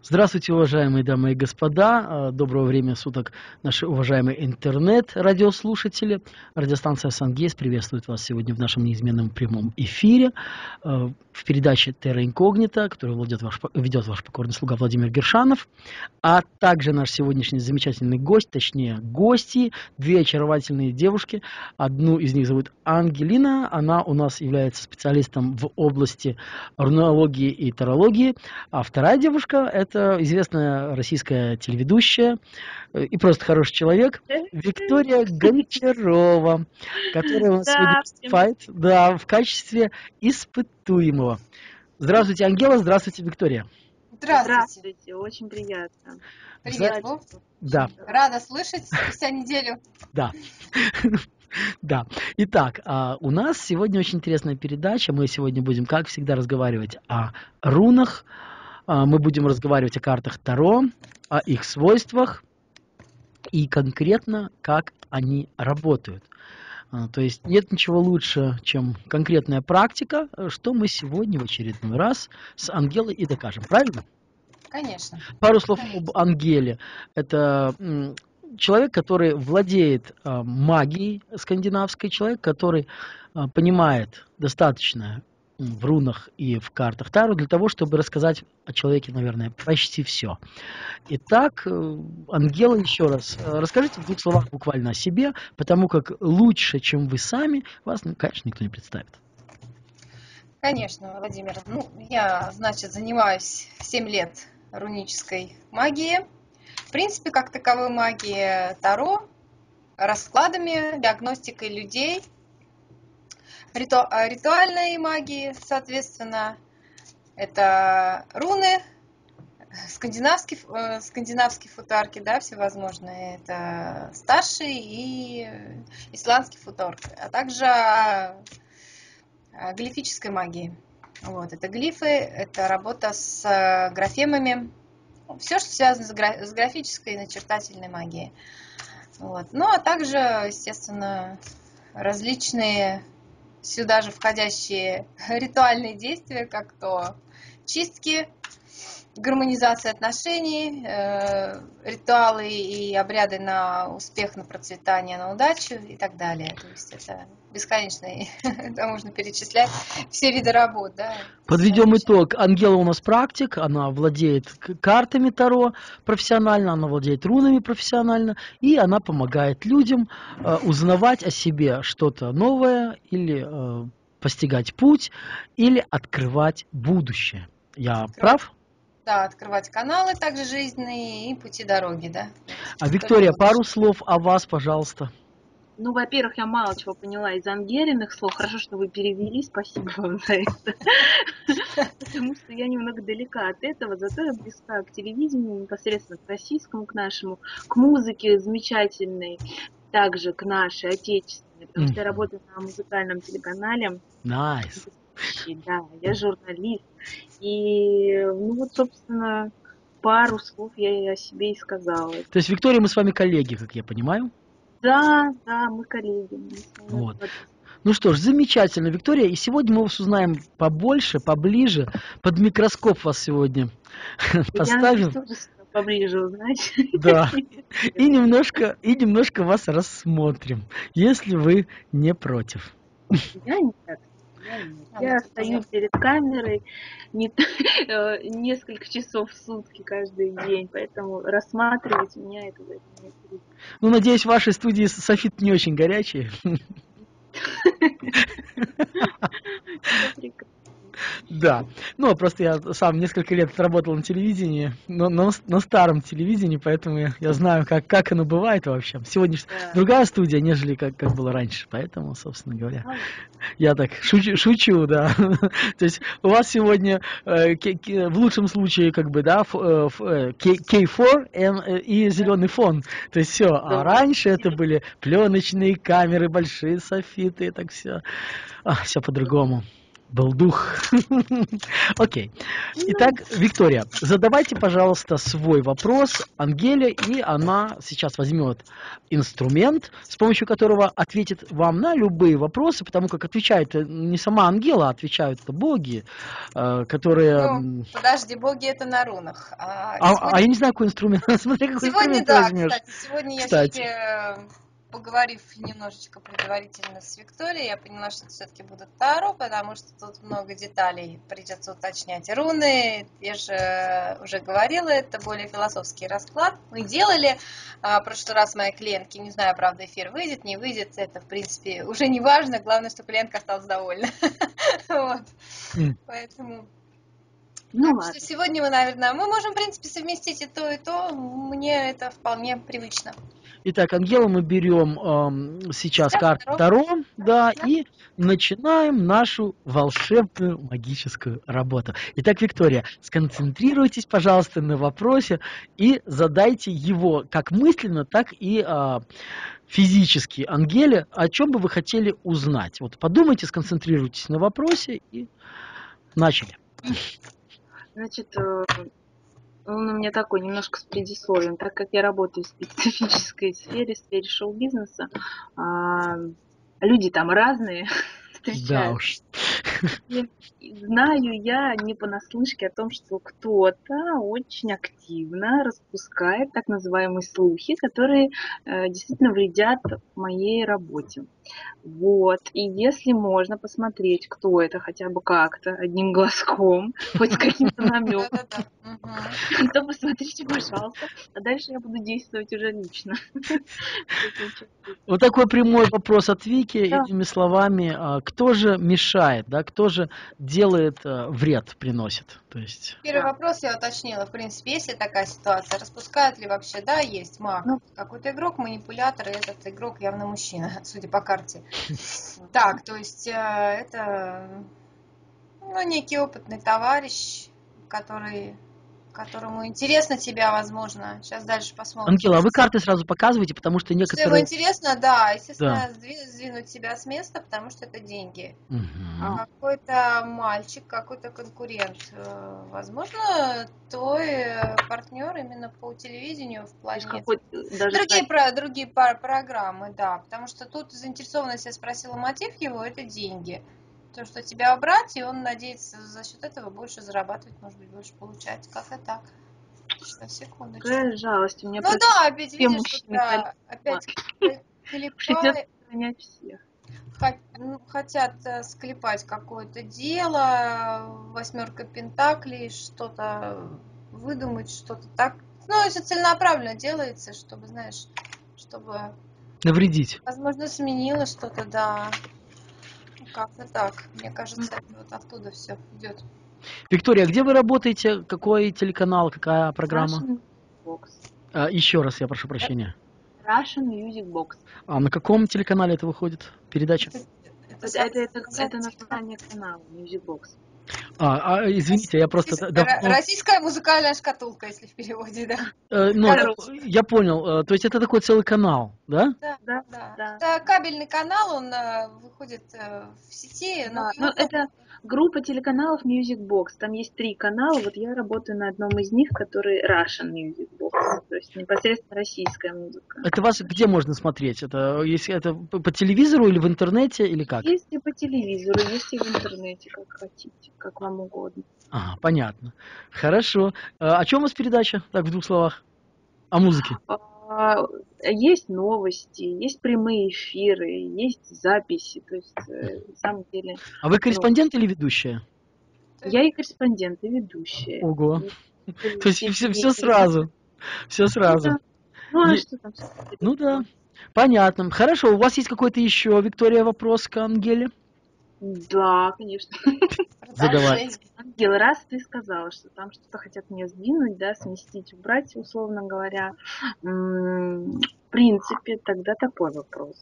Здравствуйте, уважаемые дамы и господа. Доброго времени суток, наши уважаемые интернет-радиослушатели. Радиостанция «Сангейс» приветствует вас сегодня в нашем неизменном прямом эфире в передаче «Терра Инкогнита», которую ведет ваш покорный слуга Владимир Гершанов, а также наш сегодняшний замечательный гость, точнее гости, две очаровательные девушки. Одну из них зовут Ангелина, она у нас является специалистом в области рунологии и тарологии, а вторая девушка – это известная российская телеведущая и просто хороший человек Виктория Гончарова, которая у нас сегодня выступает, да, в качестве испытуемого. Здравствуйте, Ангела, здравствуйте, Виктория. Здравствуйте, очень приятно. Привет, Вов. Да. Рада слышать спустя неделю. Да. Да. Итак, у нас сегодня очень интересная передача. Мы сегодня будем, как всегда, разговаривать о рунах. Мы будем разговаривать о картах Таро, о их свойствах и конкретно, как они работают. То есть нет ничего лучше, чем конкретная практика, что мы сегодня в очередной раз с Ангелой и докажем. Правильно? Конечно. Пару слов об Ангеле. Это человек, который владеет магией скандинавской, человек, который понимает достаточно в рунах и в картах Таро для того, чтобы рассказать о человеке, наверное, почти все. Итак, Ангела, еще раз, расскажите в двух словах буквально о себе, потому как лучше, чем вы сами, вас, конечно, никто не представит. Конечно, Владимир. Я, занимаюсь 7 лет рунической магией. В принципе, как таковой магии Таро, раскладами, диагностикой людей, ритуальной магии, соответственно, это руны, скандинавские футарки, да, всевозможные, это старший и исландский футарк, а также глифической магии. Вот, это глифы, это работа с графемами, все, что связано с графической и начертательной магией. Вот. Ну, а также, естественно, различные сюда же входящие ритуальные действия, как то чистки, гармонизация отношений, ритуалы и обряды на успех, на процветание, на удачу и так далее. То есть это бесконечные, это можно перечислять все виды работ. Да? Подведем итог. Ангела у нас практик, она владеет картами Таро профессионально, она владеет рунами профессионально, и она помогает людям узнавать о себе что-то новое или постигать путь, или открывать будущее. Я прав? Да, открывать каналы также жизненные и пути дороги, да. А Виктория, пару слов о вас, пожалуйста. Ну, во-первых, я мало чего поняла из Ангелиных слов. Хорошо, что вы перевели, спасибо вам за это. Потому что я немного далека от этого, зато я близка к телевидению, непосредственно к российскому, к нашему, к музыке замечательной, также к нашей, отечественной, потому что я работаю на музыкальном телеканале. Nice. Да, я журналист. И, собственно, пару слов я и о себе и сказала. То есть, Виктория, мы с вами коллеги, как я понимаю? Да, мы коллеги. Вот. Ну что ж, замечательно, Виктория. И сегодня мы вас узнаем побольше, поближе. Под микроскоп вас сегодня поставим. Я тоже поближе узнать. Да. И немножко вас рассмотрим, если вы не против. Я нет. Я стою перед камерой несколько часов в сутки каждый день, поэтому рассматривать меня это не. Ну, надеюсь, в вашей студии софит не очень горячие. Да, ну просто я сам несколько лет работал на телевидении, но на старом телевидении, поэтому я знаю, как оно бывает вообще. Сегодня другая студия, нежели как было раньше, поэтому, собственно говоря, я так шучу, да. То есть у вас сегодня в лучшем случае да, K4 и зеленый фон, то есть все, а раньше это были пленочные камеры, большие софиты, так все по-другому. Был дух. Окей. Итак, Виктория, задавайте, пожалуйста, свой вопрос Ангеле, и она сейчас возьмет инструмент, с помощью которого ответит вам на любые вопросы, потому как отвечает не сама Ангела, а отвечают это боги, которые... Ну, подожди, боги это на рунах. я не знаю, какой инструмент. Смотри, какой Сегодня, инструмент ты да, возьмешь. кстати, сегодня я Кстати. все-таки, поговорив немножечко предварительно с Викторией, я поняла, что это все-таки будут Таро, потому что тут много деталей, придется уточнять. Руны, я же уже говорила, это более философский расклад. Мы делали в прошлый раз моей клиентке, не знаю, правда, эфир выйдет, не выйдет, это, в принципе, уже не важно, главное, что клиентка осталась довольна. Поэтому... Ну Так что сегодня мы, наверное, мы можем, в принципе, совместить и то, мне это вполне привычно. Итак, Ангела, мы берем сейчас карту Таро, да, и начинаем нашу волшебную магическую работу. Итак, Виктория, сконцентрируйтесь, пожалуйста, на вопросе и задайте его как мысленно, так и физически Ангеле, о чем бы вы хотели узнать. Вот подумайте, сконцентрируйтесь на вопросе и начали. Значит, он у меня такой, немножко с предисловием. Так как я работаю в специфической сфере шоу-бизнеса, люди там разные встречаются. Да уж. И знаю я не понаслышке о том, что кто-то очень активно распускает так называемые слухи, которые действительно вредят моей работе. Вот. И если можно посмотреть, кто это хотя бы как-то, одним глазком, хоть с каким-то намеком, то посмотрите, пожалуйста. А дальше я буду действовать уже лично. Вот такой прямой вопрос от Вики, этими словами. Кто же мешает, да, кто же делает вред, приносит? То есть... Первый вопрос я уточнила. В принципе, есть ли такая ситуация? Распускают ли вообще? Да, есть маг. Какой-то игрок, манипулятор, и этот игрок явно мужчина, судя по карте. Так, то есть это некий опытный товарищ, которому интересно тебя, возможно. Сейчас дальше посмотрим. Ангела, а вы карты сразу показываете, потому что некоторые... Что ему интересно, да, естественно, сдвинуть себя с места, потому что это деньги. Какой-то мальчик, какой-то конкурент, возможно, твой партнер именно по телевидению в плане... Другие программы, да, потому что тут заинтересованность, я спросила мотив его, это деньги. То, что тебя убрать, и он надеется за счет этого больше зарабатывать, может быть, больше получать. Как-то так. Сейчас, секундочку. Какая жалость. У меня опять видишь, что опять клепают. Хотят склепать какое-то дело, 8 пентаклей, что-то выдумать, что-то так. Все целенаправленно делается, чтобы, знаешь, чтобы... Навредить. Возможно, сменило что-то, да. Как-то так. Мне кажется, это вот оттуда все идет. Виктория, где вы работаете? Какой телеканал, какая программа? Russian Box. Еще раз, я прошу прощения. Russian Music Box. А на каком телеканале это выходит? Передача? Это название канала Music Box. Извините, я просто... Российская музыкальная шкатулка, если в переводе, да. Я понял. То есть это такой целый канал, да? Да. Это кабельный канал, он выходит в сети. Это группа телеканалов Music Box. Там есть 3 канала. Вот я работаю на одном из них, который Russian Music Box. То есть непосредственно российская музыка. Это вас где можно смотреть? Это по телевизору или в интернете, или как? Есть и по телевизору, есть и в интернете, как хотите, как вам угодно. Понятно. Хорошо. О чем у вас передача? Так, в 2 словах. О музыке. Есть новости, есть прямые эфиры, есть записи. То есть, на самом деле... А вы корреспондент или ведущая? Я и корреспондент, и ведущая. Ого. То есть все сразу. Все сразу. А что там? Ну да. Понятно. Хорошо. У вас есть какой-то еще, Виктория, вопрос к Ангеле? Да, конечно. Задавай. Ангел, раз ты сказала, что там что-то хотят мне сдвинуть, да, сместить, убрать, условно говоря, в принципе, тогда такой вопрос.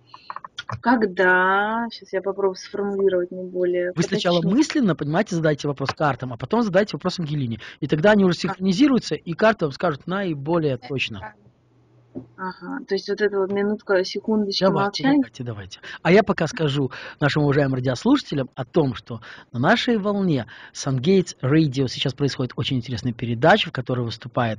Когда, сейчас я попробую сформулировать не более... Вы сначала мысленно, понимаете, задайте вопрос картам, а потом задайте вопрос Ангелине. И тогда они уже синхронизируются, и карты вам скажут наиболее точно. Ага, то есть вот эта вот минутка, секундочки молчания. Давайте. А я пока скажу нашим уважаемым радиослушателям о том, что на нашей волне SunGates Radio сейчас происходит очень интересная передача, в которой выступает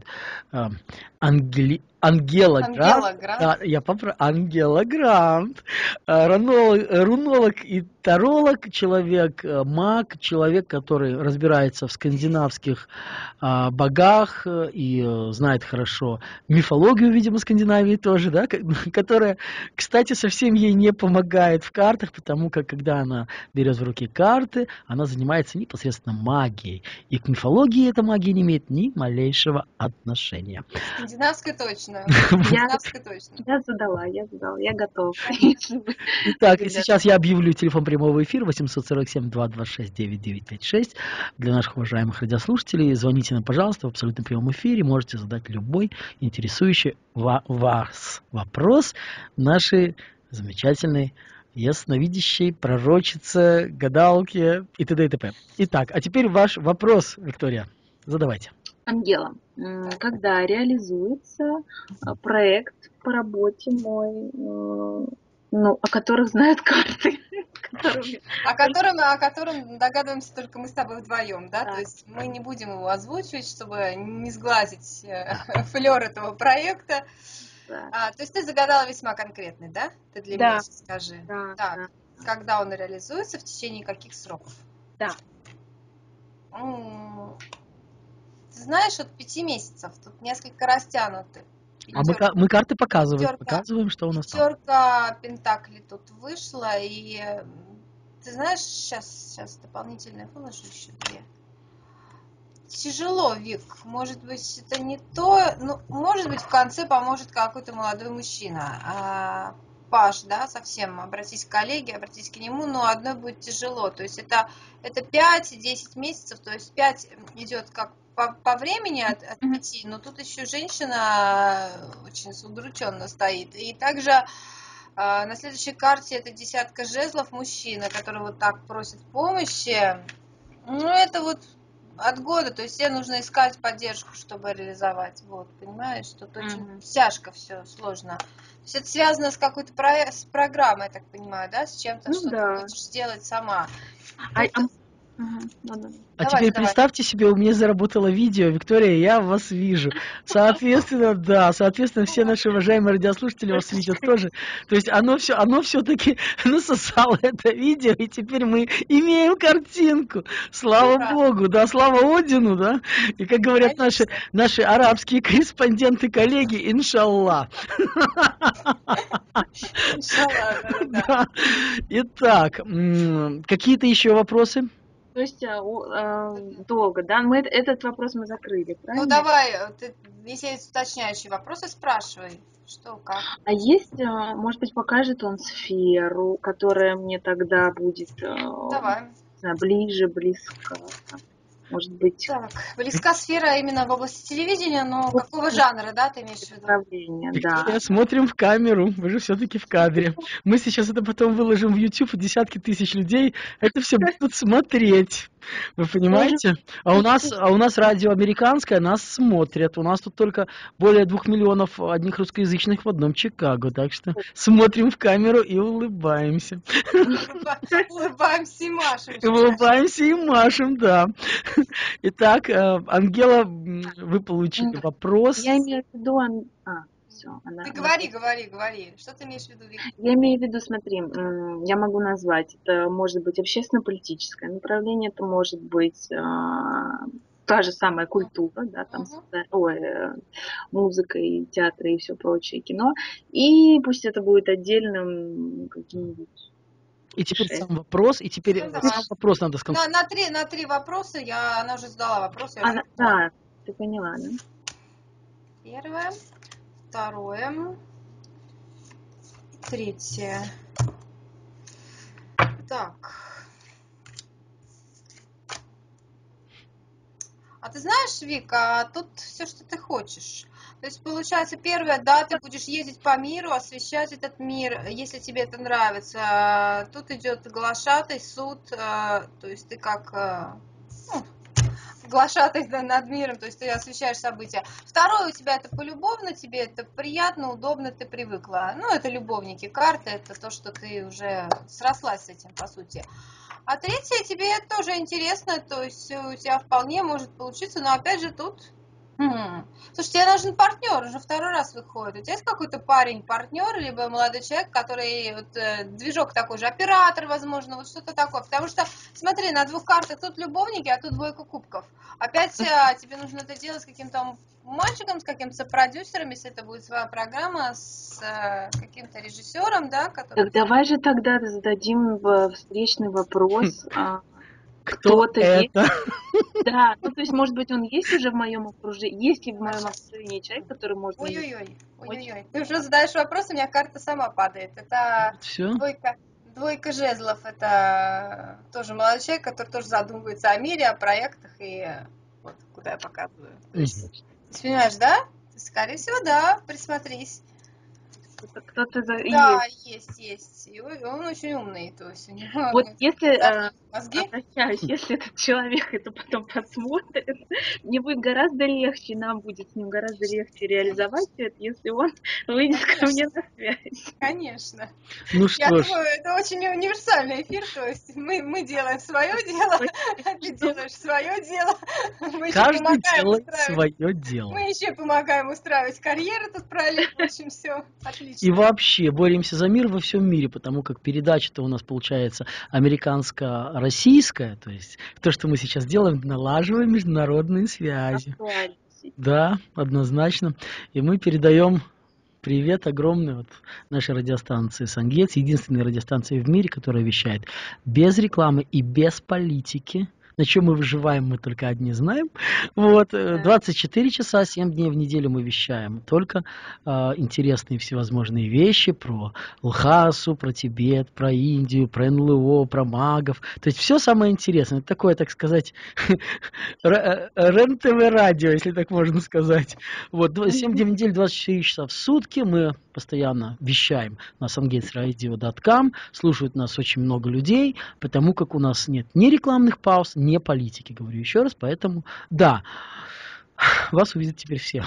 Ангела Грант. Ангела Грант. Ангела Грант. Рунолог и таролог, человек, маг, человек, который разбирается в скандинавских богах и знает хорошо мифологию, видимо, Скандинавии тоже, да, которая, кстати, совсем ей не помогает в картах, потому как, когда она берет в руки карты, она занимается непосредственно магией. И к мифологии эта магия не имеет ни малейшего отношения. Скандинавской точно. Я задала, я готова. Итак, сейчас я объявлю телефон прямого эфира 847-226-9956 для наших уважаемых радиослушателей. Звоните нам, пожалуйста, в абсолютно прямом эфире. Можете задать любой интересующий вас вопрос нашей замечательной ясновидящей пророчице, гадалке и т.д. и т.п. Итак, а теперь ваш вопрос, Виктория. Задавайте. Ангела, когда реализуется проект по работе мой, о которых знают карты? О котором догадываемся только мы с тобой вдвоем, да? То есть мы не будем его озвучивать, чтобы не сглазить флёр этого проекта. То есть ты загадала весьма конкретный, да? Ты для меня сейчас скажи. Так, когда он реализуется, в течение каких сроков? Да. Ты знаешь, от 5 месяцев, тут несколько растянуты. А мы карты показываем, что у нас там. Пятерка пентаклей тут вышла, и ты знаешь, сейчас дополнительные выложу еще 2. Тяжело, Вик, может быть, это не то, может быть, в конце поможет какой-то молодой мужчина. Паш, да, совсем, обратись к коллеге, обратись к нему, но одной будет тяжело, то есть это 5-10 месяцев, то есть 5 идет как по времени от 5, но тут еще женщина очень удрученно стоит, и также на следующей карте это 10 жезлов, мужчина, который вот так просит помощи, это вот от года, то есть тебе нужно искать поддержку, чтобы реализовать, вот, понимаешь, тут очень тяжко все, сложно. То есть это связано с какой-то с программой, я так понимаю, да, с чем-то, что ты хочешь сделать сама. Теперь представьте себе, у меня заработало видео, Виктория, я вас вижу. Соответственно, все наши уважаемые радиослушатели вас видят тоже. То есть оно все-таки насосало это видео, и теперь мы имеем картинку. Слава Богу, да, слава Одину, да. И как говорят наши арабские корреспонденты, коллеги, иншаллах. Иншаллах, да. Итак, какие-то еще вопросы? То есть долго, да? Этот вопрос мы закрыли, правильно? Давай, если есть уточняющие вопросы, спрашивай, что, как. А есть, может быть, покажет он сферу, которая мне тогда будет ближе, близко, может быть. Так, близка сфера именно в области телевидения, но какого жанра, да, ты имеешь в виду? Виктория, смотрим в камеру, вы же все-таки в кадре. Мы сейчас это потом выложим в YouTube, и десятки тысяч людей это все будут смотреть. Вы понимаете? А у нас радио американское, нас смотрят. У нас тут только более 2 миллионов одних русскоязычных в одном Чикаго. Так что смотрим в камеру и улыбаемся. Улыбаемся и машем. Улыбаемся и машем, да. Итак, Ангела, вы получили вопрос. Я имею в виду... Ты говори. Что ты имеешь в виду, Вика? Я имею в виду, смотри, я могу назвать, это может быть общественно-политическое направление, это может быть та же самая культура, да, там, музыка и театр и все прочее, кино, и пусть это будет отдельным каким-нибудь. И теперь сам вопрос, сам вопрос надо сказать. На три вопроса, она уже задала вопрос. Да, ты поняла, да? Первое. Второе, третье. Так. А ты знаешь, Вика, тут все, что ты хочешь. То есть, получается, первое, да, ты будешь ездить по миру, освещать этот мир, если тебе это нравится. Тут идет глашатый суд, то есть ты как... глашатай над миром, то есть ты освещаешь события. Второе у тебя это полюбовно, тебе это приятно, удобно, ты привыкла. Ну, это любовники, карты, это то, что ты уже срослась с этим, по сути. А третье тебе тоже интересно, то есть у тебя вполне может получиться, но опять же тут... Слушай, тебе нужен партнер, уже второй раз выходит. У тебя есть какой-то парень-партнер, либо молодой человек, который вот, движок такой же, оператор, возможно, вот что-то такое. Потому что, смотри, на двух картах тут любовники, а тут двойка кубков. Опять тебе нужно это делать с каким-то мальчиком, с каким-то продюсером, если это будет своя программа, с каким-то режиссером, да, который... Так давай же тогда зададим встречный вопрос. Кто-то есть? Это? Да, ну то есть, может быть, он есть уже в моем окружении, есть ли в моем окружении человек, который может... Ой-ой-ой, ты уже задаешь вопрос, у меня карта сама падает. Это Все? двойка жезлов, это тоже молодой человек, который тоже задумывается о мире, о проектах, и вот куда я показываю. То есть, ты понимаешь, да? Скорее всего, да, присмотрись. Кто-то Да, есть. И он очень умный, то есть у него... Вот если, мозги. обращаюсь, если этот человек это потом посмотрит, мне будет гораздо легче, нам будет с ним гораздо легче реализовать это, если он выйдет ко мне на связь. Конечно. Ну что Я ж. думаю, это очень универсальный эфир, то есть мы делаем свое дело, ты делаешь свое дело, мы еще Каждый помогаем делает устраивать. свое дело. Мы еще помогаем устраивать карьеру тут параллельно, в общем, все отлично. И вообще боремся за мир во всем мире, потому как передача-то у нас получается американско-российская, то есть то, что мы сейчас делаем, налаживаем международные связи. Да, однозначно. И мы передаем привет огромный вот нашей радиостанции «Сангейтс», единственной радиостанции в мире, которая вещает без рекламы и без политики. На чем мы выживаем, мы только одни знаем. Вот, 24 часа, 7 дней в неделю мы вещаем. Только интересные всевозможные вещи про Лхасу, про Тибет, про Индию, про НЛО, про магов. То есть все самое интересное. Это такое, так сказать, РЕН-ТВ радио, если так можно сказать. Вот, 7 дней в неделю, 24 часа в сутки мы постоянно вещаем на sungatesradio.com. Слушают нас очень много людей, потому как у нас нет ни рекламных пауз, ни политики, говорю еще раз. Поэтому, да, вас увидят теперь все.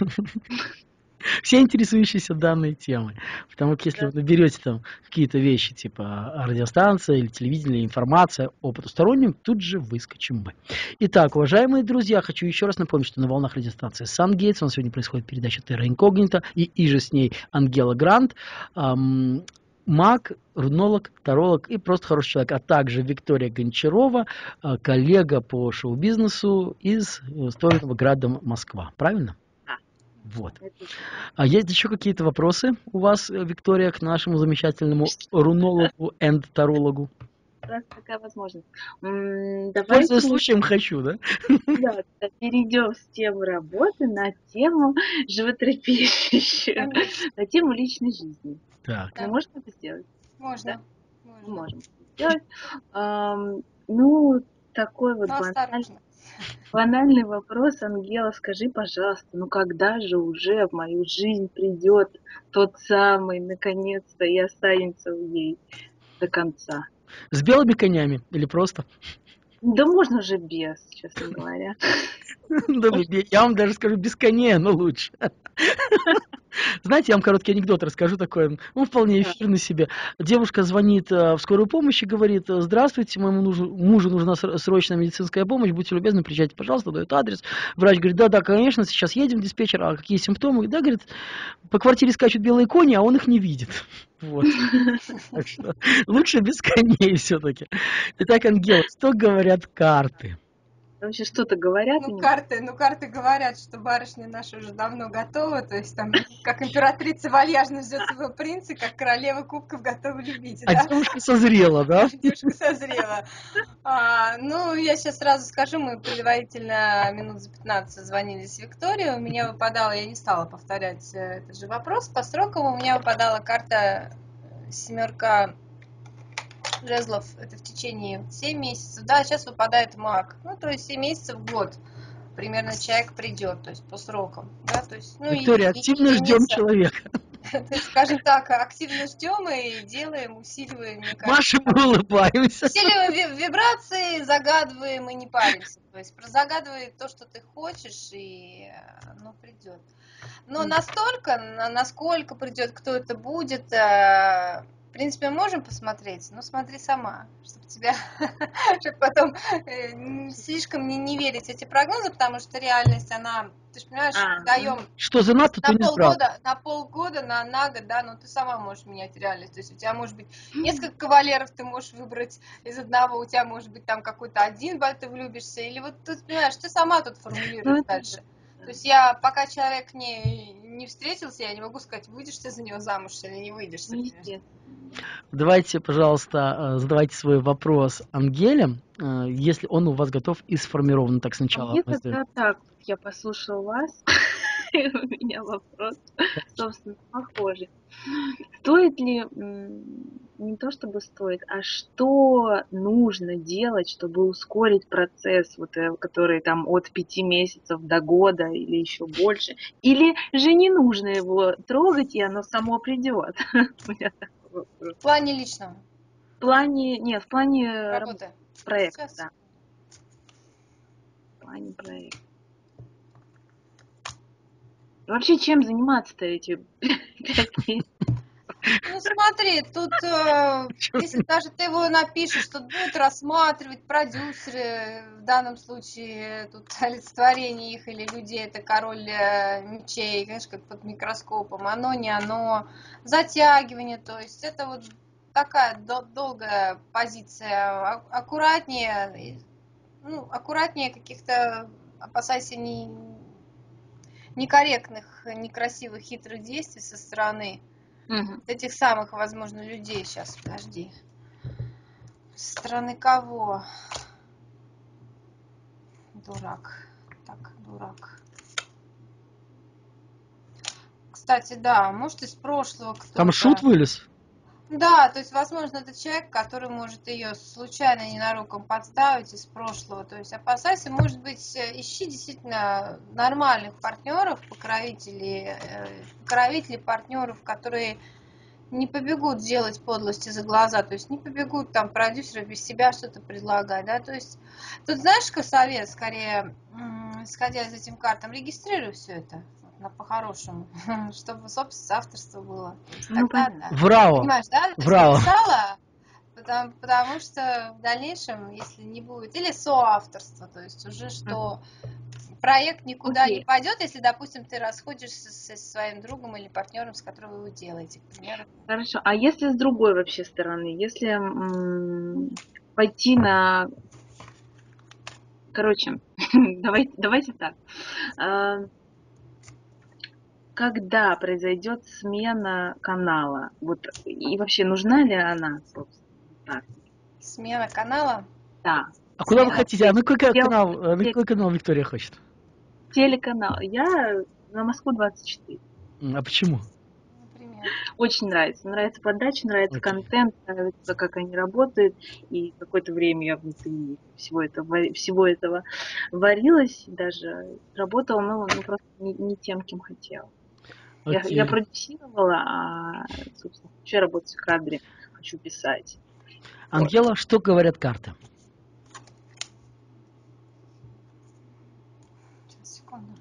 Все интересующиеся данной темой. Потому как если вы наберете там какие-то вещи, типа радиостанция или телевидение, или информация о потустороннем, тут же выскочим мы. Итак, уважаемые друзья, хочу еще раз напомнить, что на волнах радиостанции «Сангейтс» у нас сегодня происходит передача «Терра Инкогнита» и же с ней Ангела Грант, маг, рунолог, таролог и просто хороший человек, а также Виктория Гончарова, коллега по шоу-бизнесу из Стольного града Москва. Правильно? Вот. А есть еще какие-то вопросы у вас, Виктория, к нашему замечательному рунологу и тарологу? Раз такая возможность. Пользуясь случаем, хочу, да? Да, перейдем с темы работы на тему животрепещущую, на тему личной жизни. Так. Мы можем это сделать? Можно. Да? Мы можем это сделать. Ну, такой вот банальный вопрос, Ангела, скажи, пожалуйста, ну когда же уже в мою жизнь придет тот самый, наконец-то, и останется в ней до конца? С белыми конями или просто? Да можно же без, честно говоря. Я вам даже скажу без коней, но лучше. Знаете, я вам короткий анекдот расскажу такой, он вполне эфирный себе. Девушка звонит в скорую помощь и говорит: здравствуйте, моему мужу нужна срочная медицинская помощь, будьте любезны, приезжайте, пожалуйста, дает адрес. Врач говорит: да, конечно, сейчас едем, диспетчер, а какие симптомы? Да, говорит, по квартире скачут белые кони, а он их не видит. Вот. Так что лучше без коней все-таки. Итак, Ангела, что говорят карты? Вообще что-то говорят? Карты говорят, что барышня наша уже давно готова, то есть там как императрица вальяжно ждет своего принца, как королева кубков готова любить. А девушка созрела, да? Девушка созрела. Ну, я сейчас сразу скажу, мы предварительно минут за 15 созвонились с Викторией, у меня выпадала, я не стала повторять этот же вопрос, по срокам у меня выпадала карта семерка жезлов, это в течение 7 месяцев, да, сейчас выпадает маг, ну, то есть 7 месяцев в год примерно человек придет, то есть по срокам, да, то есть, ну, Виктория, активно ждем человека. Скажем так, активно ждем и делаем, усиливаем, мне кажется. Маша, мы улыбаемся. Усиливаем вибрации, загадываем и не паримся. То есть загадывай то, что ты хочешь, и оно придет. Но настолько, насколько придет, кто это будет, в принципе, можем посмотреть, но смотри сама, чтобы тебя, чтобы потом слишком не верить в эти прогнозы, потому что реальность, она, ты же понимаешь, даем Что занадто, то не справа. на полгода, на год, да, но ты сама можешь менять реальность. То есть у тебя может быть несколько кавалеров, ты можешь выбрать из одного, у тебя может быть там какой-то один, ты влюбишься, или вот тут, понимаешь, ты сама тут формулируешь дальше. То есть я, пока человек не встретился, я не могу сказать, выйдешь ты за него замуж или не выйдешь. Давайте, пожалуйста, задавайте свой вопрос Ангеле, если он у вас готов и сформирован так сначала. Мне тогда так, я послушала вас, и у меня вопрос, собственно, похожий. Стоит ли, не то чтобы стоит, а что нужно делать, чтобы ускорить процесс, вот, который там от 5 месяцев до года или еще больше? Или же не нужно его трогать, и оно само придет? В плане личного? В плане работы. Проекта, да. В плане проекта. Вообще, чем заниматься-то эти 5 месяцев? Ну смотри, тут, если даже ты его напишешь, тут будут рассматривать продюсеры, в данном случае тут олицетворение их или людей, это король мечей, знаешь, как под микроскопом, оно, не оно, затягивание, то есть это вот такая долгая позиция, аккуратнее каких-то, опасайся некорректных, некрасивых, хитрых действий со стороны этих самых, возможно, людей. Сейчас, подожди. Со стороны кого? Дурак. Так, дурак. Кстати, да, может, из прошлого кто-то. Там шут вылез? Да, то есть, возможно, это человек, который может ее случайно ненароком подставить из прошлого. То есть, опасайся, может быть, ищи действительно нормальных партнеров, покровителей партнеров, которые не побегут делать подлости за глаза, то есть не побегут там продюсеры без себя что-то предлагать, да, то есть тут знаешь, какой совет, скорее, исходя из этим картам, регистрируй все это по-хорошему, чтобы, собственно, авторство было. Тогда, да. Браво! Понимаешь, да? Браво! Написала, потому что в дальнейшем, если не будет, или соавторство, то есть уже что проект никуда не пойдет, если, допустим, ты расходишься со своим другом или партнером, с которым вы его делаете, к примеру. Хорошо. А если с другой вообще стороны? Если пойти на... Короче, давайте так. Когда произойдет смена канала? Вот, и вообще нужна ли она, собственно? Смена канала? Да. А куда вы хотите? А на какой канал Виктория хочет? Телеканал. Я на Москву 24. А почему? Например. Очень нравится. Нравится подача, нравится контент, нравится, как они работают. И какое-то время я внутри всего этого варилась, даже работала, но просто не тем, кем хотела. Я продюсировала, а, собственно, хочу работать в кадре, хочу писать. Ангела, что говорят карты? Секунду.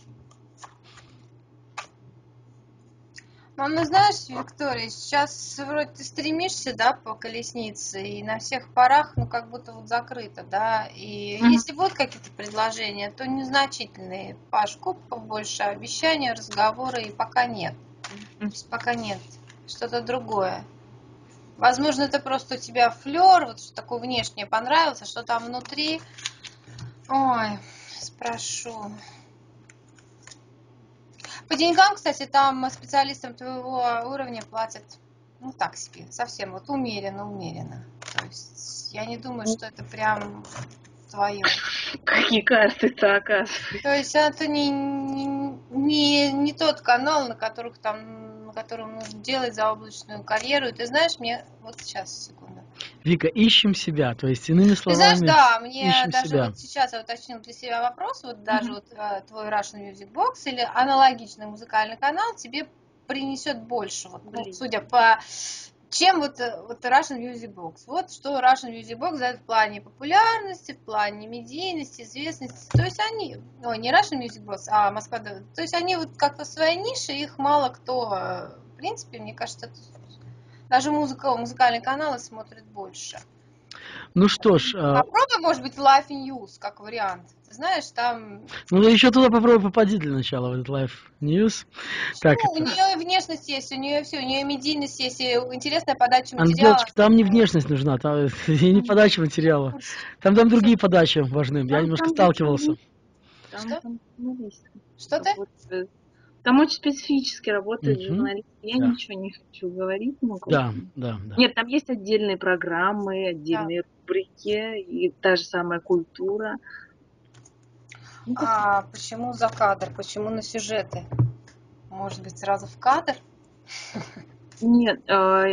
Ну, знаешь, Виктория, сейчас вроде ты стремишься, да, по колеснице, и на всех парах, ну, как будто вот закрыто, да, и если будут какие-то предложения, то незначительные, по шкупкам больше, обещания, разговоры, и пока нет. То есть пока нет, что-то другое. Возможно, это просто у тебя флёр, вот что такое внешнее понравилось, а что там внутри, ой, спрошу. По деньгам, кстати, там специалистам твоего уровня платят, ну, так себе, совсем вот умеренно. То есть я не думаю, что это прям твое. Какие карты-то, оказывается? То есть это не тот канал, на котором нужно делать заоблачную карьеру. И ты знаешь, мне... Вот сейчас, секунду. Вика, ищем себя, то есть, иными словами, ты знаешь, да, мне даже себя. Вот сейчас я уточнила для себя вопрос, вот даже вот твой Russian Music Box или аналогичный музыкальный канал тебе принесет больше, вот, ну, Блин. судя по... чем вот Russian Music Box. Вот что Russian Music Box дает в плане популярности, в плане медийности, известности. То есть они, не Russian Music Box, а Москва, то есть они вот как-то в своей нише, их мало кто, в принципе, мне кажется, даже музыкальные каналы смотрят больше. Ну что ж, Попробуй, может быть, Life News как вариант. Ты знаешь, там... ну еще туда попробуй попади для начала, в этот Live News. Так, Ну, у нее внешность есть, у нее все, у нее медийность есть, и интересная подача материала. Ангелочка, там не внешность нужна, там и не подача материала. Там другие подачи важны. Я немножко сталкивался. Что? Журналист. Что ты? Там очень специфически работает журналист. Я Да. ничего не хочу говорить. Да. Нет, там есть отдельные программы, отдельные рубрики, и та же самая культура. А почему за кадр? Почему на сюжеты? Может быть, сразу в кадр? Нет, Там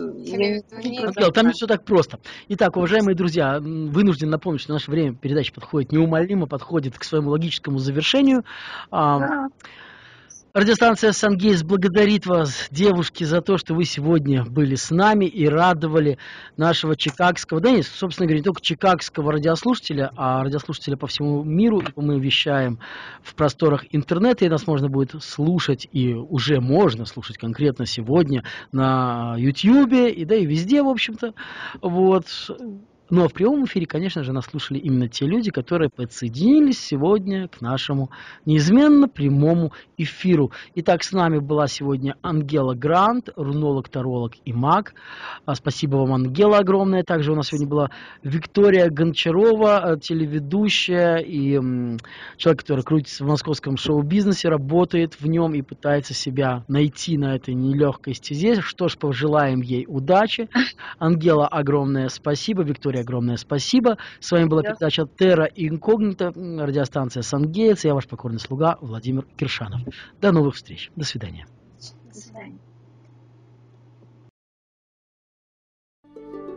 не все так просто. Итак, уважаемые друзья, вынужден напомнить, что наше время передачи неумолимо подходит к своему логическому завершению. Радиостанция «Сангейс» благодарит вас, девушки, за то, что вы сегодня были с нами и радовали нашего чикагского, да нет, собственно говоря, не только чикагского радиослушателя, а радиослушателя по всему миру. Мы вещаем в просторах интернета, и нас можно будет слушать, и уже можно слушать конкретно сегодня на Ютьюбе, и да и везде, в общем-то. Вот. Но в прямом эфире, конечно же, нас слушали именно те люди, которые подсоединились сегодня к нашему неизменно прямому эфиру. Итак, с нами была сегодня Ангела Грант, рунолог, таролог и маг. Спасибо вам, Ангела, огромное. Также у нас сегодня была Виктория Гончарова, телеведущая и человек, который крутится в московском шоу-бизнесе, работает в нем и пытается себя найти на этой нелегкой стезе. Что ж, пожелаем ей удачи. Ангела, огромное спасибо. Виктория, огромное спасибо. С вами была передача Terra Incognita, радиостанция «Сангейтс». Я ваш покорный слуга Владимир Киршанов. До новых встреч. До свидания. До свидания.